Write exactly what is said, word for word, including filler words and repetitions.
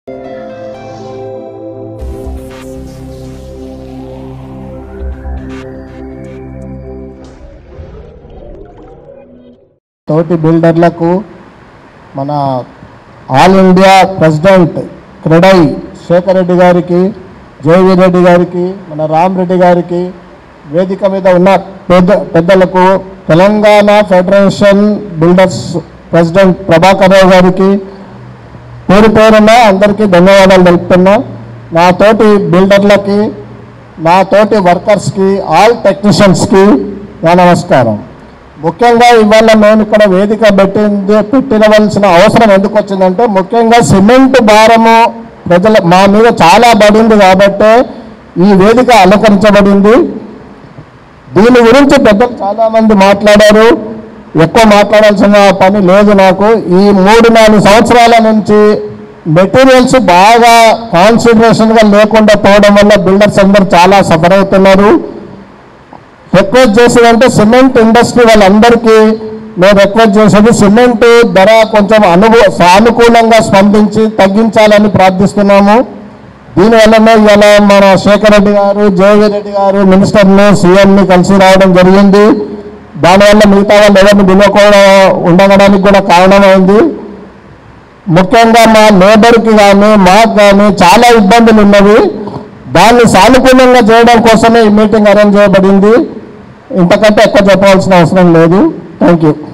తోటి బిల్డర్లకు మన all India president CREDAI Shekhar Reddy గారికి, జేవీ రెడ్డి గారికి, మన రామ్ రెడ్డి గారికి, వేదిక మీద ఉన్న పెద్ద పెద్దలకు, Telangana federation builders president Prabhakar Rao గారికి పేరు పేరున అందరికీ ధన్యవాదాలు తెలుపుతున్నా. నా తోటి బిల్డర్లకి, నా తోటి వర్కర్స్కి, ఆల్ టెక్నీషియన్స్కి నా నమస్కారం. ముఖ్యంగా ఇవాళ మేము ఇక్కడ వేదిక పెట్టింది పెట్టినవలసిన అవసరం ఎందుకు వచ్చిందంటే, ముఖ్యంగా సిమెంట్ భారము ప్రజల మా మీద చాలా పడింది కాబట్టే ఈ వేదిక అలంకరించబడింది. దీని గురించి పెద్దలు చాలామంది మాట్లాడారు, ఎక్కువ మాట్లాడాల్సిన పని లేదు నాకు. ఈ మూడు నాలుగు సంవత్సరాల నుంచి మెటీరియల్స్ బాగా కాన్సన్ట్రేషన్గా లేకుండా పోవడం వల్ల బిల్డర్స్ అందరూ చాలా సఫర్ అవుతున్నారు. రిక్వెస్ట్ చేసేదంటే సిమెంట్ ఇండస్ట్రీ వాళ్ళందరికీ మేము రిక్వెస్ట్ చేసేది, సిమెంట్ ధర కొంచెం అనుభవ సానుకూలంగా స్పందించి తగ్గించాలని ప్రార్థిస్తున్నాము. దీనివల్లనే ఇవాళ మన శేఖర్ రెడ్డి గారు, జేవీ రెడ్డి గారు మినిస్టర్ని, సీఎంని కలిసి రావడం జరిగింది. దానివల్ల మిగతా వాళ్ళు ఎవరిని పిలవకుండా ఉండడానికి కూడా కారణమైంది. ముఖ్యంగా మా లేబర్కి కానీ మాకు కానీ చాలా ఇబ్బందులు ఉన్నవి. దాన్ని సానుకూలంగా చేయడం కోసమే ఈ మీటింగ్ అరేంజ్ చేయబడింది. ఇంతకంటే ఎక్కువ చెప్పవలసిన అవసరం లేదు. Thank you.